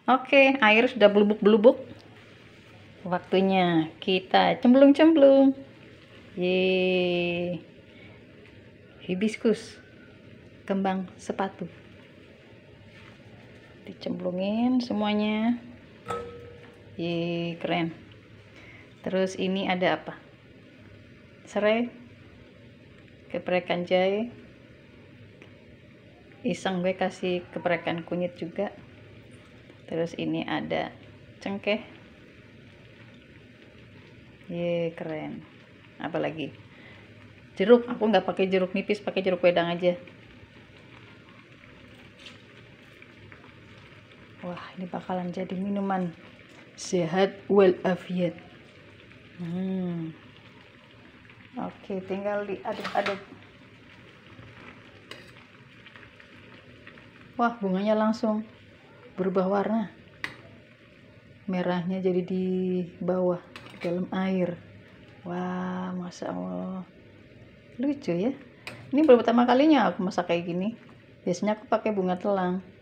Oke, air sudah belubuk-belubuk. Waktunya kita cemplung-cemplung. Yeay. Hibiscus. Kembang sepatu. Dicemplungin semuanya. Yeay, keren. Terus ini ada apa? Serai. Geprekan jahe. Iseng gue kasih geprekan kunyit juga. Terus ini ada cengkeh. Ye, keren. Apalagi jeruk, aku nggak pakai jeruk nipis, pakai jeruk wedang aja. Wah, ini bakalan jadi minuman sehat walafiat. Oke, tinggal diaduk-aduk. Wah, bunganya langsung berubah warna, merahnya jadi di bawah, di dalam air. Wah, masya Allah, lucu ya. Ini baru pertama kalinya aku masak kayak gini. Biasanya aku pakai bunga telang.